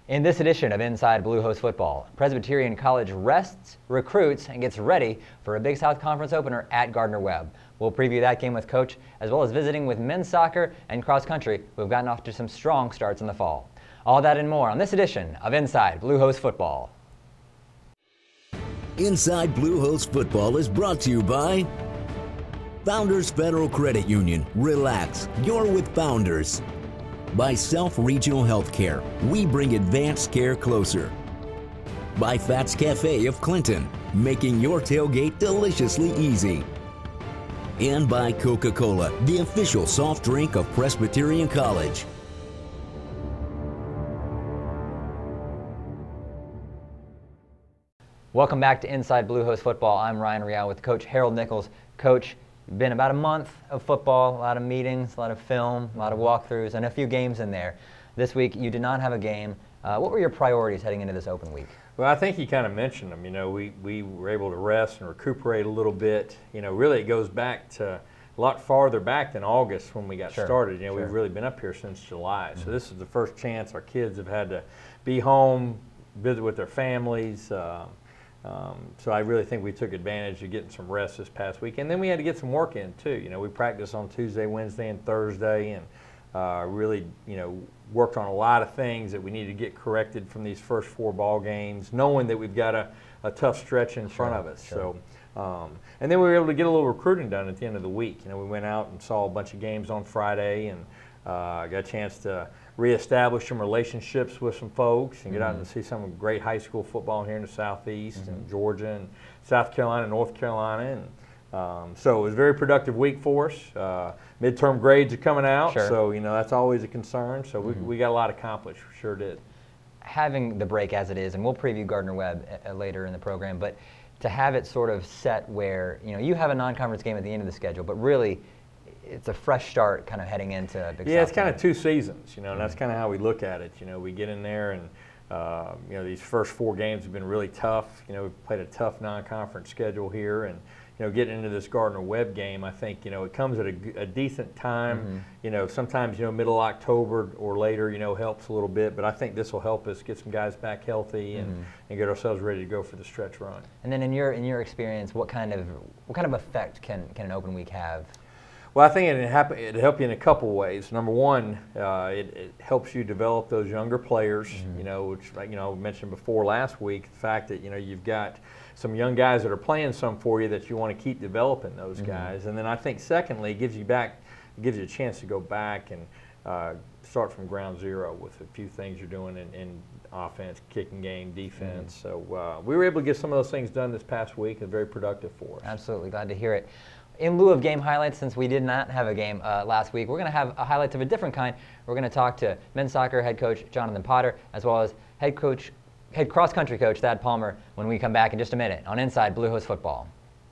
In this edition of Inside Bluehost Football, Presbyterian College rests, recruits, and gets ready for a Big South Conference opener at Gardner-Webb. We'll preview that game with Coach, as well as visiting with men's soccer and cross country, who have gotten off to some strong starts in the fall. All that and more on this edition of Inside Bluehost Football. Inside Bluehost Football is brought to you by Founders Federal Credit Union. Relax, you're with Founders. By Self Regional Healthcare, we bring advanced care closer. By Fats Cafe of Clinton, making your tailgate deliciously easy. And by Coca-Cola, the official soft drink of Presbyterian College. Welcome back to Inside Bluehost Football. I'm Ryan Real with Coach Harold Nichols. Coach, been about a month of football, a lot of meetings, a lot of film, a lot of walkthroughs, and a few games in there. This week, you did not have a game. What were your priorities heading into this open week? Well, I think you kind of mentioned them. You know, we were able to rest and recuperate a little bit. You know, really it goes back to a lot farther back than August when we got started. You know, we've really been up here since July. So this is the first chance our kids have had to be home, visit with their families. So I really think we took advantage of getting some rest this past week. And then we had to get some work in too. You know, we practiced on Tuesday, Wednesday, and Thursday, and really, you know, worked on a lot of things that we needed to get corrected from these first 4 ball games, knowing that we've got a tough stretch in front of us. So, and then we were able to get a little recruiting done at the end of the week. You know, we went out and saw a bunch of games on Friday, and got a chance to reestablish some relationships with some folks and get out and see some great high school football here in the Southeast and Georgia and South Carolina, North Carolina. And so it was a very productive week for us. Midterm grades are coming out, so you know that's always a concern. So we got a lot accomplished, we sure did. Having the break as it is, and we'll preview Gardner-Webb later in the program, but to have it sort of set where, you know, you have a non-conference game at the end of the schedule, but really it's a fresh start kind of heading into Big South. Yeah, it's kind of 2 seasons, you know, and that's kind of how we look at it. You know, we get in there and, you know, these first 4 games have been really tough. You know, we've played a tough non-conference schedule here, and, you know, getting into this Gardner-Webb game, I think, you know, it comes at a decent time. You know, sometimes, you know, middle October or later, you know, helps a little bit, but I think this will help us get some guys back healthy and get ourselves ready to go for the stretch run. And then in your experience, what kind of effect can an open week have? Well, I think it'd help you in a couple ways. Number one, it helps you develop those younger players, you know, which, you know, I mentioned before last week, the fact that, you know, you've got some young guys that are playing some for you that you want to keep developing those guys. And then I think secondly, it gives you a chance to go back and start from ground zero with a few things you're doing in offense, kicking game, defense. So we were able to get some of those things done this past week and very productive for us. Absolutely, glad to hear it. In lieu of game highlights, since we did not have a game last week, we're going to have highlights of a different kind. We're going to talk to men's soccer head coach Jonathan Potter, as well as head cross-country coach Thad Palmer when we come back in just a minute on Inside Bluehost Football.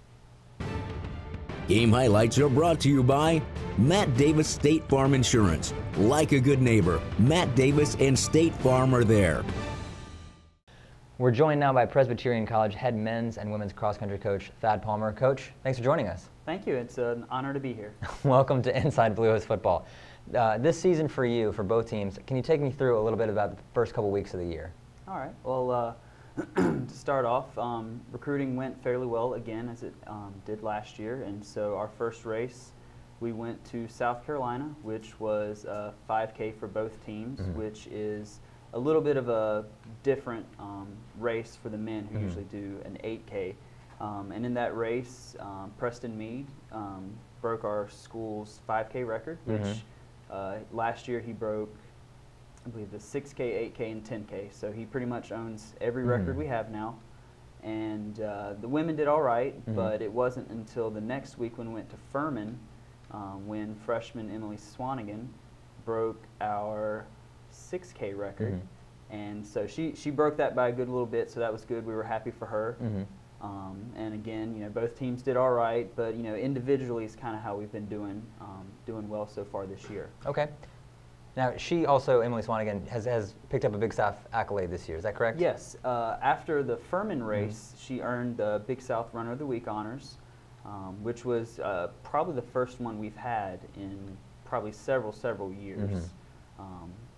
Game highlights are brought to you by Matt Davis State Farm Insurance. Like a good neighbor, Matt Davis and State Farm are there. We're joined now by Presbyterian College head men's and women's cross-country coach Thad Palmer. Coach, thanks for joining us. Thank you. It's an honor to be here. Welcome to Inside Bluehost Football. This season for you, for both teams, can you take me through a little bit about the first couple weeks of the year? All right. Well, to start off, recruiting went fairly well again, as it did last year. And so our first race, we went to South Carolina, which was a 5K for both teams, which is a little bit of a different race for the men who usually do an 8K. And in that race, Preston Mead broke our school's 5K record, which last year he broke, I believe, the 6K, 8K, and 10K. So he pretty much owns every record we have now. And the women did all right, but it wasn't until the next week when we went to Furman when freshman Emily Swanigan broke our 6K record. And so she broke that by a good little bit, so that was good. We were happy for her. And again, you know, both teams did all right, but, you know, individually is kind of how we've been doing well so far this year. Okay. Now, she also, Emily Swanigan, has picked up a Big South accolade this year. Is that correct? Yes. After the Furman race, she earned the Big South Runner of the Week honors, which was probably the first one we've had in probably several years.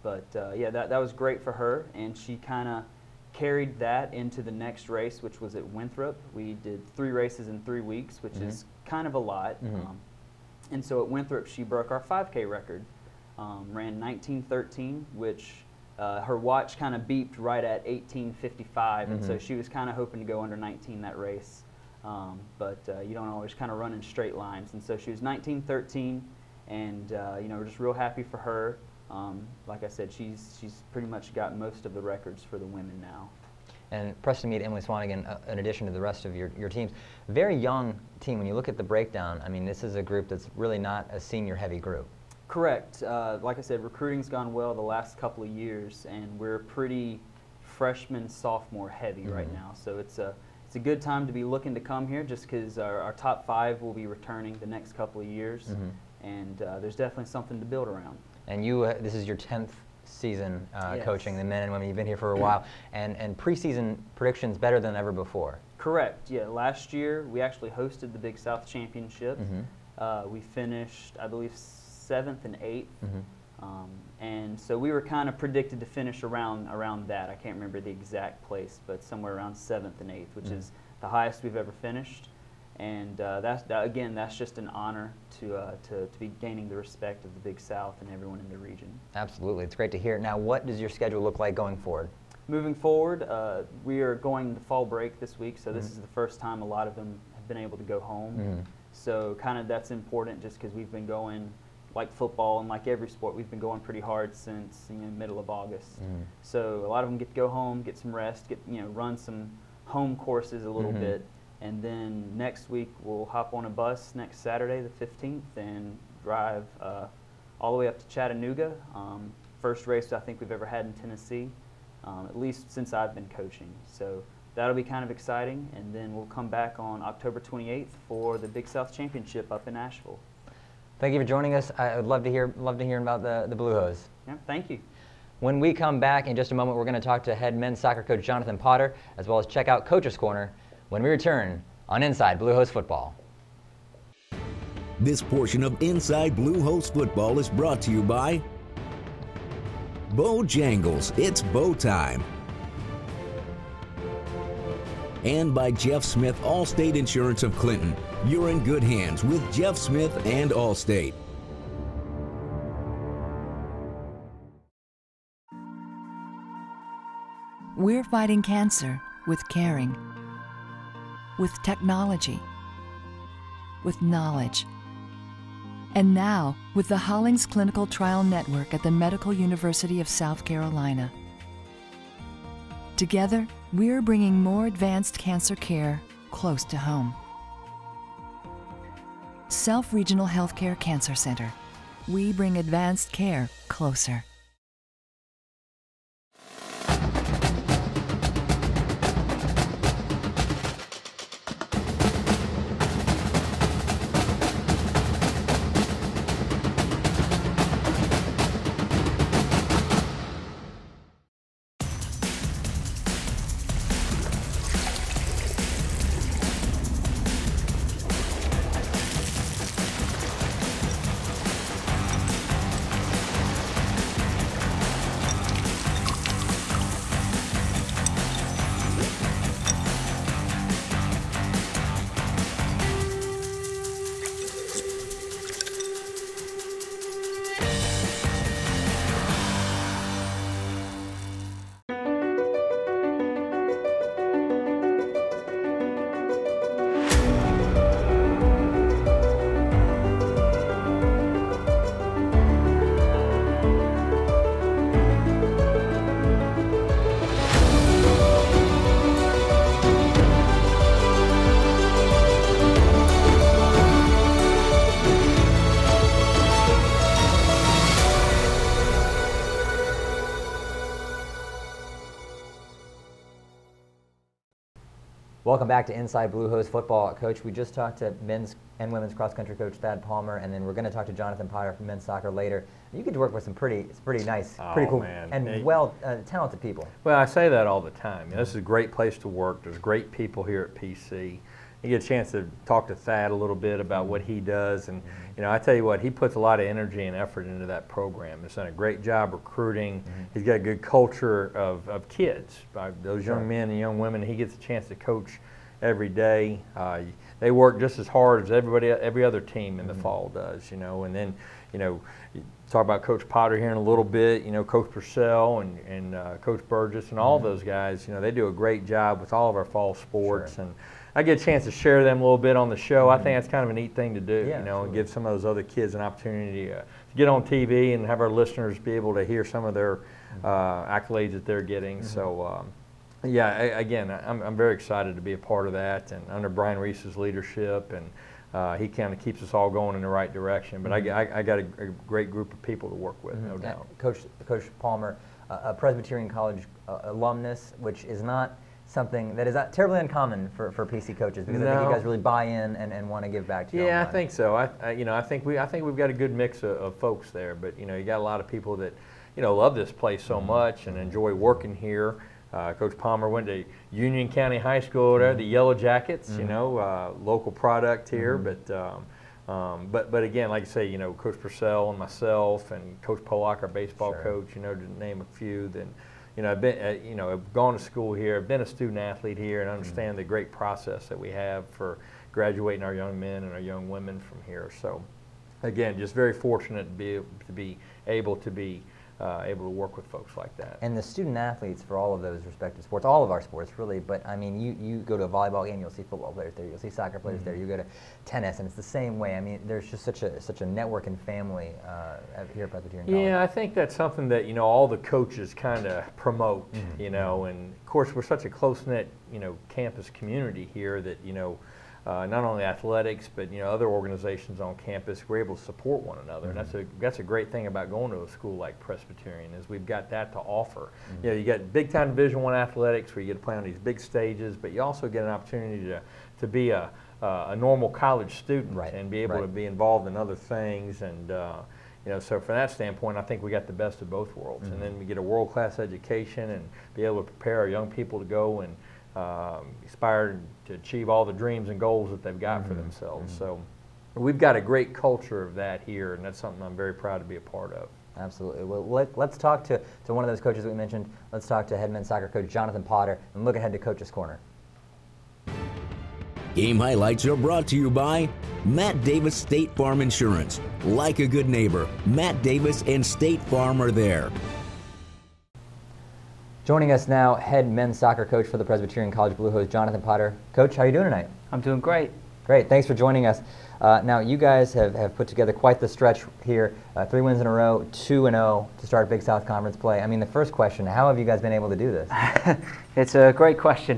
But yeah, that was great for her, and she kind of carried that into the next race, which was at Winthrop. We did 3 races in 3 weeks, which is kind of a lot. And so at Winthrop, she broke our 5K record, ran 19:13, which her watch kind of beeped right at 18:55, and so she was kind of hoping to go under 19 that race. But you don't always kind of run in straight lines, and so she was 19:13, and you know, we're just real happy for her. Like I said, she's pretty much got most of the records for the women now. And Preston meet Emily Swanigan, in addition to the rest of your teams. Very young team. When you look at the breakdown, I mean, this is a group that's really not a senior-heavy group. Correct. Like I said, recruiting's gone well the last couple of years, and we're pretty freshman, sophomore heavy right now. So it's a good time to be looking to come here, just because our top 5 will be returning the next couple of years, and there's definitely something to build around. And you, this is your 10th season coaching the men and women. You've been here for a while, and preseason predictions better than ever before. Correct. Yeah. Last year we actually hosted the Big South Championship. We finished, I believe, 7th and 8th, and so we were kind of predicted to finish around that. I can't remember the exact place, but somewhere around 7th and 8th, which is the highest we've ever finished. And again, that's just an honor to be gaining the respect of the Big South and everyone in the region. Absolutely. It's great to hear. Now, what does your schedule look like going forward? Moving forward, we are going to fall break this week, so this is the first time a lot of them have been able to go home. So kind of that's important, just because we've been going, like football and like every sport, we've been going pretty hard since middle of August. So a lot of them get to go home, get some rest, run some home courses a little bit. And then next week we'll hop on a bus next Saturday, the 15th, and drive all the way up to Chattanooga. First race I think we've ever had in Tennessee, at least since I've been coaching. So that'll be kind of exciting. And then we'll come back on October 28th for the Big South Championship up in Asheville. Thank you for joining us. I would love to hear about the Blue Hose. Yeah, thank you. When we come back in just a moment, we're going to talk to head men's soccer coach Jonathan Potter, as well as check out Coach's Corner when we return on Inside Blue Hose Football. This portion of Inside Blue Hose Football is brought to you by Bojangles, it's bow time. And by Jeff Smith, Allstate Insurance of Clinton. You're in good hands with Jeff Smith and Allstate. We're fighting cancer with caring, with technology, with knowledge. And now, with the Hollings Clinical Trial Network at the Medical University of South Carolina. Together, we're bringing more advanced cancer care close to home. Self Regional Healthcare Cancer Center. We bring advanced care closer. Welcome back to Inside Blue Hose Football. Coach, we just talked to men's and women's cross-country coach Thad Palmer, and then we're going to talk to Jonathan Potter from men's soccer later. You get to work with some pretty nice, pretty cool, and talented people. Well, I say that all the time. This is a great place to work. There's great people here at PC. you get a chance to talk to Thad a little bit about what he does. And, you know, I tell you what, he puts a lot of energy and effort into that program. He's done a great job recruiting. He's got a good culture of kids. Those young men and young women he gets a chance to coach every day. They work just as hard as every other team in the fall does, you know. And then, you know, talk about Coach Potter here in a little bit, you know, Coach Purcell and Coach Burgess and all those guys, you know, they do a great job with all of our fall sports. And I get a chance to share them a little bit on the show. I think that's kind of a neat thing to do, you know, and give some of those other kids an opportunity to get on TV and have our listeners be able to hear some of their accolades that they're getting. So, yeah, again, I'm very excited to be a part of that, and under Brian Reese's leadership, and he kind of keeps us all going in the right direction. But I got a great group of people to work with, no doubt. Coach Palmer, a Presbyterian College alumnus, which is not something that is terribly uncommon for PC coaches, because I think you guys really buy in and want to give back to your I think so. You know, I think we've got a good mix of folks there. But you know, you got a lot of people that, you know, love this place so much and enjoy working here. Coach Palmer went to Union County High School there, the Yellow Jackets, you know, local product here. But again, like I say, you know, Coach Purcell and myself and Coach Pollock, our baseball coach, you know, to name a few. Then, you know, I've been, you know, I've gone to school here, I've been a student athlete here, and understand the great process that we have for graduating our young men and our young women from here. So, again, just very fortunate to be able to work with folks like that. And the student athletes for all of those respective sports, all of our sports really, but I mean, you go to a volleyball game, you'll see football players there, you'll see soccer players there, you go to tennis, and it's the same way. I mean, there's just such a network and family here at Presbyterian College. Yeah, I think that's something that, you know, all the coaches kind of promote, you know, and of course we're such a close-knit, you know, campus community here that, you know, not only athletics, but, you know, other organizations on campus, we're able to support one another. And that's a great thing about going to a school like Presbyterian, is we've got that to offer. You know, you got big-time Division I athletics where you get to play on these big stages, but you also get an opportunity to be a normal college student and be able to be involved in other things. And you know, so from that standpoint, I think we got the best of both worlds. And then we get a world-class education and be able to prepare our young people to go and aspire to achieve all the dreams and goals that they've got for themselves. So we've got a great culture of that here, and that's something I'm very proud to be a part of. Absolutely. Well, let's talk to one of those coaches that we mentioned. Let's talk to head men's soccer coach Jonathan Potter and look ahead to Coach's Corner. Game highlights are brought to you by Matt Davis State Farm Insurance. Like a good neighbor, Matt Davis and State Farm are there. Joining us now, head men's soccer coach for the Presbyterian College Blue Hose, Jonathan Potter. Coach, how are you doing tonight? I'm doing great. Great, thanks for joining us. Now, you guys have put together quite the stretch here. 3 wins in a row, 2-0 to start Big South Conference play. I mean, the first question, how have you guys been able to do this? It's a great question.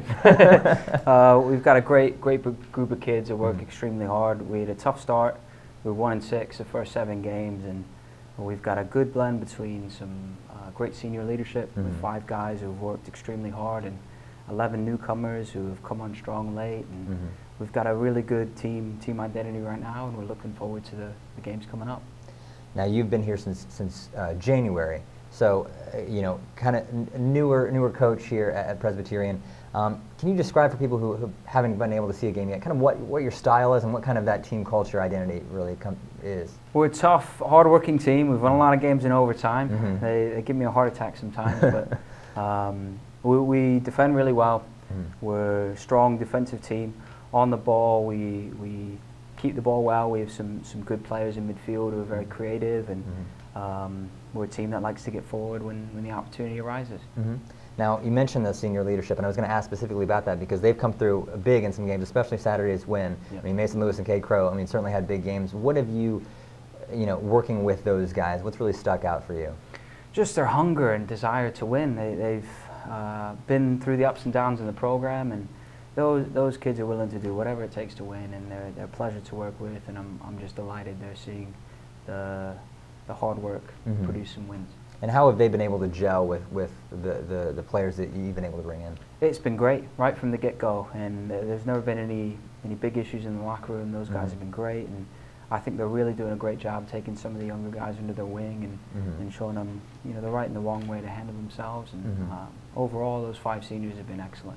We've got a great group of kids that work extremely hard. We had a tough start. We were 1-6 the first 7 games, and we've got a good blend between some great senior leadership with 5 guys who have worked extremely hard and 11 newcomers who have come on strong late. And we've got a really good team identity right now, and we're looking forward to the games coming up. Now, you've been here since January, so you know, kind of newer coach here at Presbyterian. Can you describe for people who haven't been able to see a game yet, kind of what your style is and what kind of that team culture identity really is? We're a tough, hard-working team. We've won a lot of games in overtime. They give me a heart attack sometimes, but we defend really well. We're a strong defensive team. On the ball, we keep the ball well. We have some good players in midfield who are very creative, and we're a team that likes to get forward when the opportunity arises. Now, you mentioned the senior leadership, and I was going to ask specifically about that because they've come through big in some games, especially Saturday's win. I mean, Mason Lewis and Cade Crow, I mean, certainly had big games. What have you working with those guys, what's really stuck out for you? Just their hunger and desire to win. They've been through the ups and downs in the program, and those kids are willing to do whatever it takes to win, and they're a pleasure to work with, and I'm just delighted they're seeing the hard work produce some wins. And how have they been able to gel with the players that you've been able to bring in? It's been great right from the get-go, and there's never been any big issues in the locker room. Those guys have been great, and I think they're really doing a great job taking some of the younger guys under their wing and showing them the right and the wrong way to handle themselves. And overall, those 5 seniors have been excellent.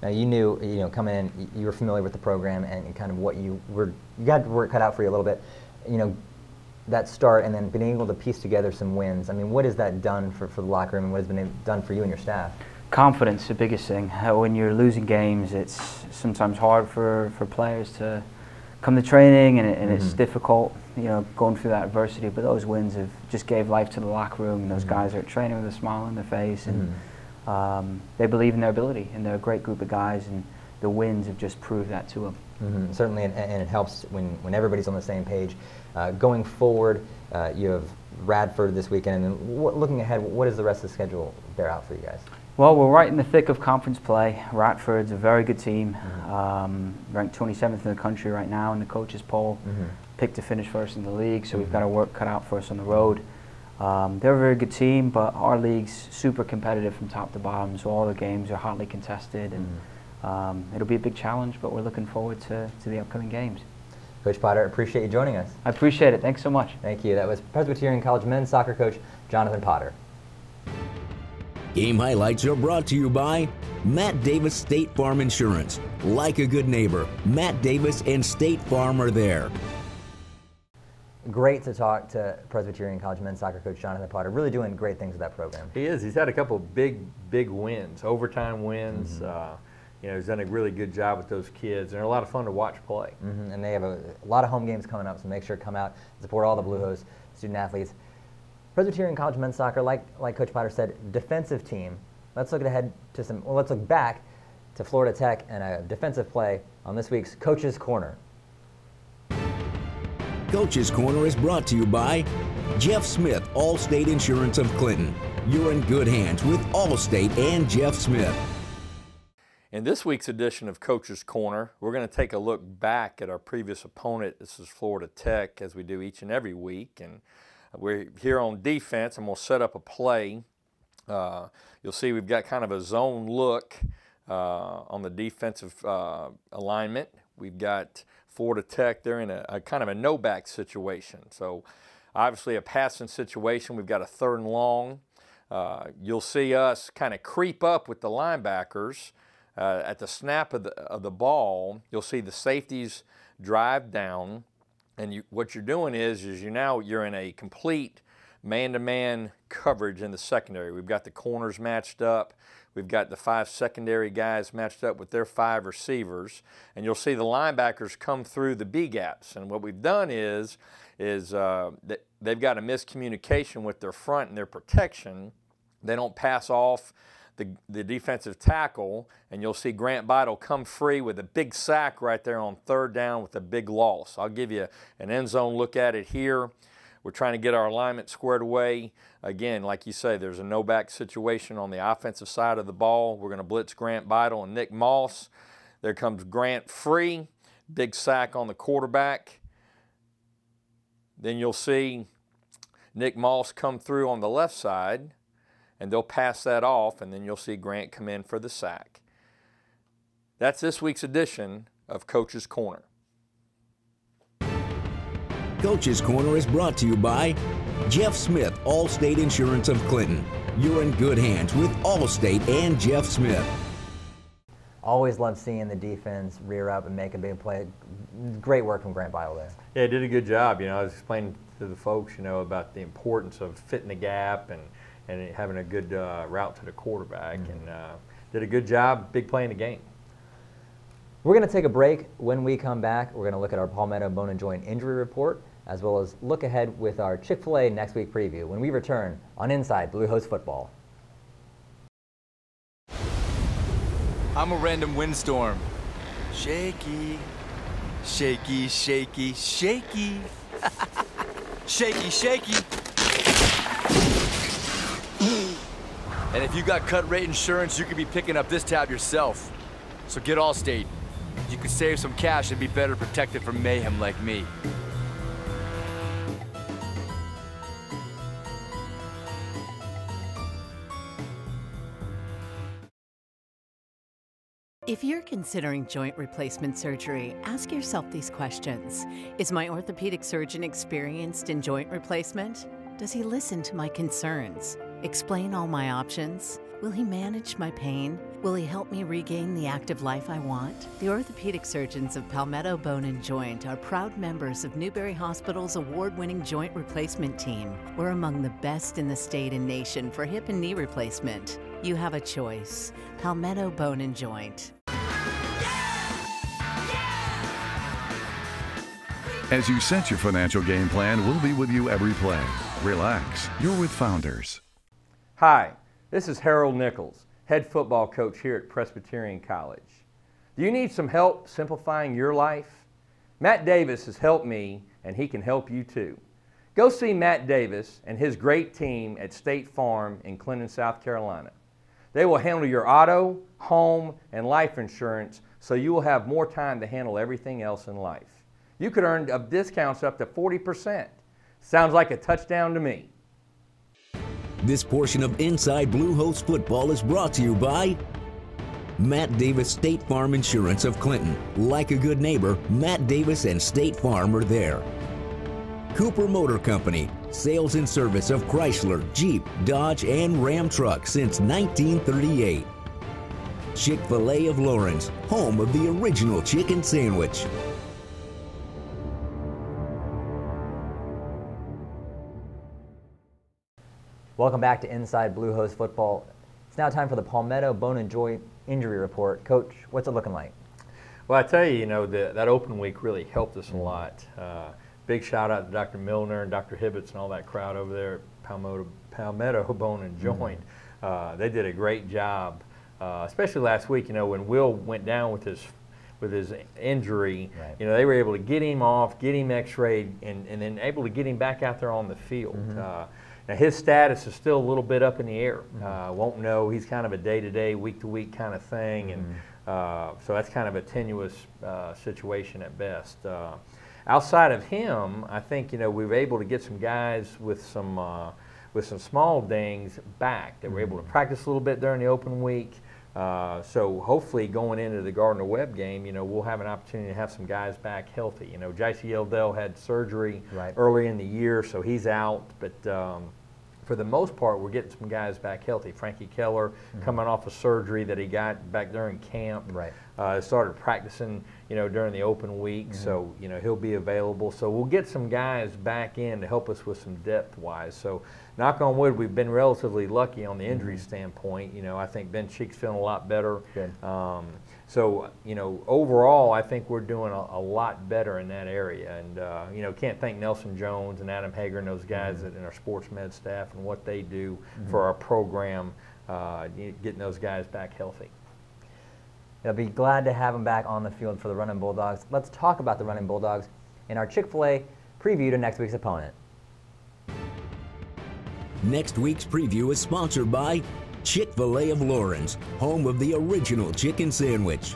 Now you knew, coming in, you were familiar with the program and kind of what you got work cut out for you a little bit. That start and then being able to piece together some wins. I mean, what has that done for the locker room and what has been done for you and your staff? Confidence, the biggest thing. When you're losing games, it's sometimes hard for players to come to training, and it's difficult, going through that adversity. But those wins have just gave life to the locker room, and those guys are at training with a smile on their face, and they believe in their ability, and they're a great group of guys, and the wins have just proved that to them. Certainly, and it helps when everybody's on the same page. Going forward, you have Radford this weekend, and then looking ahead, what does the rest of the schedule bear out for you guys? Well, we're right in the thick of conference play. Radford's a very good team, ranked 27th in the country right now in the coaches poll, picked to finish first in the league, so we've got our work cut out for us on the road. They're a very good team, but our league's super competitive from top to bottom, so all the games are hotly contested, and it'll be a big challenge, but we're looking forward to the upcoming games. Coach Potter, appreciate you joining us. I appreciate it. Thanks so much. Thank you. That was Presbyterian College men's soccer coach Jonathan Potter. Game highlights are brought to you by Matt Davis State Farm Insurance. Like a good neighbor, Matt Davis and State Farm are there. Great to talk to Presbyterian College men's soccer coach Jonathan Potter. Really doing great things with that program. He is. He's had a couple of big wins, overtime wins. He's done a really good job with those kids, and they're a lot of fun to watch play. And they have a lot of home games coming up, so make sure to come out and support all the Blue Hose student athletes. Presbyterian College men's soccer, like Coach Potter said, defensive team. Let's look ahead to let's look back to Florida Tech and a defensive play on this week's Coach's Corner. Coach's Corner is brought to you by Jeff Smith, Allstate Insurance of Clinton. You're in good hands with Allstate and Jeff Smith. In this week's edition of Coach's Corner, we're going to take a look back at our previous opponent. This is Florida Tech, as we do each and every week. And we're here on defense. I'm going to set up a play. You'll see we've got kind of a zone look on the defensive alignment. We've got Florida Tech. They're in a kind of a no-back situation. So obviously a passing situation. We've got a 3rd and long. You'll see us kind of creep up with the linebackers. At the snap of the ball, you'll see the safeties drive down, and what you're doing is you're in a complete man-to-man coverage in the secondary. We've got the corners matched up. We've got the 5 secondary guys matched up with their 5 receivers, and you'll see the linebackers come through the B gaps. And what we've done is that they've got a miscommunication with their front and their protection. They don't pass off the defensive tackle, and you'll see Grant Beidle come free with a big sack right there on 3rd down with a big loss. I'll give you an end zone look at it here. We're trying to get our alignment squared away. Again, like you say, there's a no-back situation on the offensive side of the ball. We're going to blitz Grant Beidle and Nick Moss. There comes Grant free, big sack on the quarterback. Then you'll see Nick Moss come through on the left side, and they'll pass that off, and then you'll see Grant come in for the sack. That's this week's edition of Coach's Corner. Coach's Corner is brought to you by Jeff Smith, Allstate Insurance of Clinton. You're in good hands with Allstate and Jeff Smith. Always love seeing the defense rear up and make a big play. Great work from Grant Beidle there. Yeah, he did a good job. I was explaining to the folks, about the importance of fitting the gap and having a good route to the quarterback, and did a good job, big play in the game. We're going to take a break. When we come back, we're going to look at our Palmetto Bone and Joint Injury Report, as well as look ahead with our Chick-fil-A next week preview when we return on Inside Blue Hose Football. I'm a random windstorm. Shaky, shaky, shaky, shaky. Shaky, shaky. And if you got cut rate insurance, you could be picking up this tab yourself. So get Allstate. You could save some cash and be better protected from mayhem like me. If you're considering joint replacement surgery, ask yourself these questions. Is my orthopedic surgeon experienced in joint replacement? Does he listen to my concerns? Explain all my options? Will he manage my pain? Will he help me regain the active life I want? The orthopedic surgeons of Palmetto Bone and Joint are proud members of Newberry Hospital's award-winning joint replacement team. We're among the best in the state and nation for hip and knee replacement. You have a choice. Palmetto Bone and Joint. As you set your financial game plan, we'll be with you every play. Relax. You're with Founders. Hi, this is Harold Nichols, head football coach here at Presbyterian College. Do you need some help simplifying your life? Matt Davis has helped me, and he can help you too. Go see Matt Davis and his great team at State Farm in Clinton, South Carolina. They will handle your auto, home, and life insurance so you will have more time to handle everything else in life. You could earn discounts up to 40%. Sounds like a touchdown to me. This portion of Inside Bluehost Football is brought to you by Matt Davis State Farm Insurance of Clinton. Like a good neighbor, Matt Davis and State Farm are there. Cooper Motor Company, sales and service of Chrysler, Jeep, Dodge, and Ram trucks since 1938. Chick-fil-A of Lawrence, home of the original chicken sandwich. Welcome back to Inside Bluehost Football. It's now time for the Palmetto Bone and Joint Injury Report. Coach, what's it looking like? Well, I tell you, that open week really helped us a lot. Big shout out to Dr. Milner and Dr. Hibbets and all that crowd over there at Palmetto Bone and Joint. They did a great job, especially last week. When Will went down with his injury, right. They were able to get him off, get him X-rayed, and then able to get him back out there on the field. Now his status is still a little bit up in the air. Won't know. He's kind of a day-to-day, week-to-week kind of thing, and so that's kind of a tenuous situation at best. Outside of him, I think we were able to get some guys with some small dings back that were able to practice a little bit during the open week. So hopefully going into the Gardner-Webb game, we'll have an opportunity to have some guys back healthy. J.C. Yeldell had surgery early in the year, so he's out. But for the most part, we're getting some guys back healthy. Frankie Keller coming off of surgery that he got back during camp. Started practicing, during the open week, so he'll be available. So we'll get some guys back in to help us with some depth-wise. So knock on wood, we've been relatively lucky on the injury standpoint. I think Ben Cheek's feeling a lot better. Good. So overall, I think we're doing a lot better in that area. And can't thank Nelson Jones and Adam Hager and those guys in our sports med staff and what they do for our program, getting those guys back healthy. They'll be glad to have them back on the field for the Running Bulldogs. Let's talk about the Running Bulldogs in our Chick-fil-A preview to next week's opponent. Next week's preview is sponsored by Chick-fil-A of Lawrence, home of the original chicken sandwich.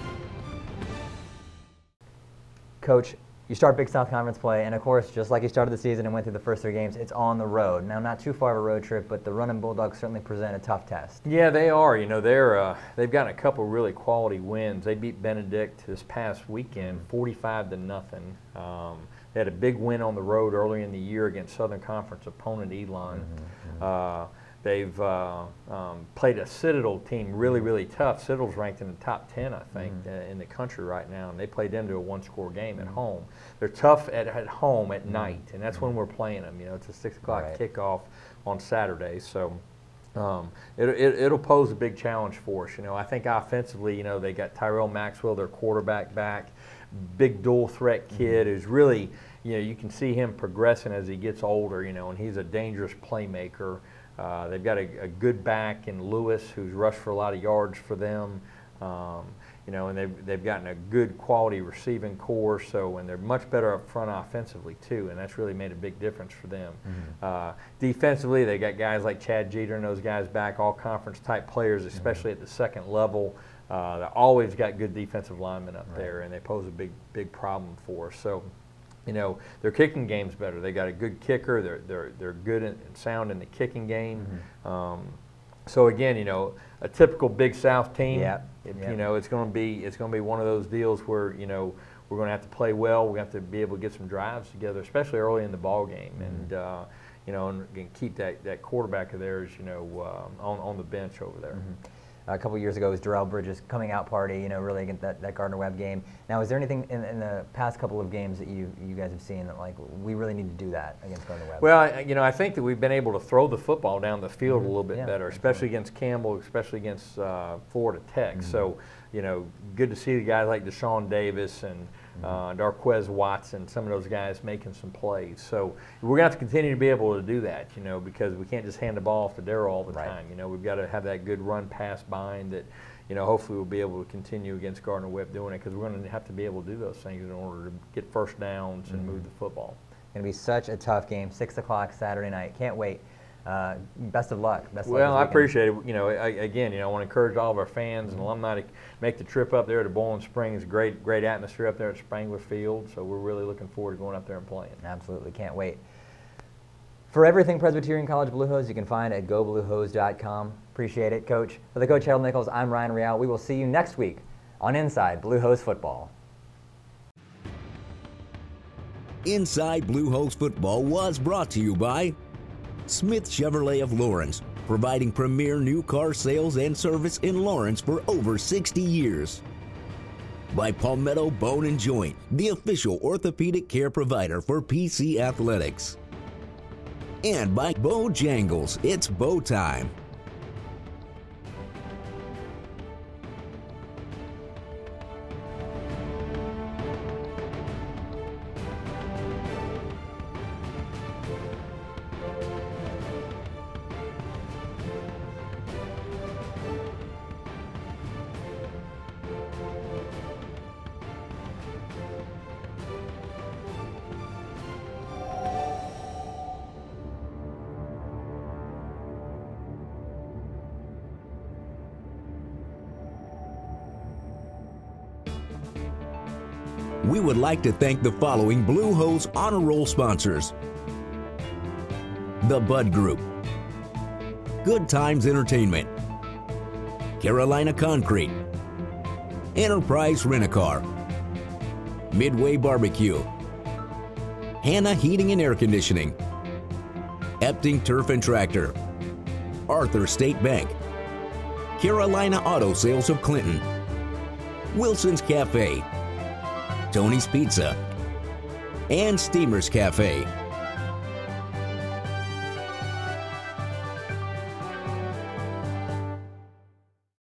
Coach, you start Big South Conference play, and of course, just like you started the season and went through the first 3 games, it's on the road. Now, not too far of a road trip, but the Running Bulldogs certainly present a tough test. Yeah, they are. They've gotten a couple really quality wins. They beat Benedict this past weekend, 45-0. They had a big win on the road early in the year against Southern Conference opponent Elon. They've played a Citadel team really, really tough. Citadel's ranked in the top 10, I think, in the country right now, and they played them to a 1-score game at home. They're tough at home at night, and that's when we're playing them. It's a 6 o'clock kickoff on Saturday, so it'll pose a big challenge for us. I think offensively, they got Tyrell Maxwell, their quarterback, back. Big dual threat kid who's really, you can see him progressing as he gets older, and he's a dangerous playmaker. They've got a good back in Lewis who's rushed for a lot of yards for them. And they've gotten a good quality receiving core, and they're much better up front offensively too, and that's really made a big difference for them. Defensively, they got guys like Chad Jeter and those guys back, all conference type players, especially at the second level. They always got good defensive linemen up there, and they pose a big problem for us. So, their kicking game's better. They got a good kicker. They're good and sound in the kicking game. So again, a typical Big South team. It's going to be one of those deals where we're going to have to play well. We have to be able to get some drives together, especially early in the ball game, and keep that quarterback of theirs, on the bench over there. A couple years ago was Darrell Bridges' coming out party, you know, really against that Gardner-Webb game. Now, is there anything in the past couple of games that you guys have seen that, like, we really need to do that against Gardner-Webb? Well, you know, I think that we've been able to throw the football down the field a little bit better, especially against Campbell, especially against Florida Tech. So, you know, good to see the guys like Deshaun Davis and Darquez Watson, some of those guys making some plays. So we're going to have to continue to be able to do that, you know, because we can't just hand the ball off to Darrell all the time. You know, we've got to have that good run-pass bind that, you know, hopefully we'll be able to continue against Gardner-Webb doing it, because we're going to have to be able to do those things in order to get first downs and move the football. It's going to be such a tough game, 6 o'clock Saturday night. Can't wait. Best of luck. Well, I appreciate it. You know, again, you know, I want to encourage all of our fans and alumni to make the trip up there to Bowling Springs. Great atmosphere up there at Spangler Field. So we're really looking forward to going up there and playing. Absolutely, can't wait. For everything Presbyterian College Blue Hose, you can find at gobluehose.com. Appreciate it, Coach. For the Coach Harold Nichols, I'm Ryan Real. We will see you next week on Inside Blue Hose Football. Inside Blue Hose Football was brought to you by Smith Chevrolet of Lawrence, providing premier new car sales and service in Lawrence for over 60 years. By Palmetto Bone and Joint, the official orthopedic care provider for PC Athletics. And by Bojangles, it's bow time. We would like to thank the following Blue Hose Honor Roll sponsors: The Bud Group, Good Times Entertainment, Carolina Concrete, Enterprise Rent-A-Car, Midway Barbecue, Hannah Heating and Air Conditioning, Epting Turf and Tractor, Arthur State Bank, Carolina Auto Sales of Clinton, Wilson's Cafe, Tony's Pizza, and Steamer's Cafe.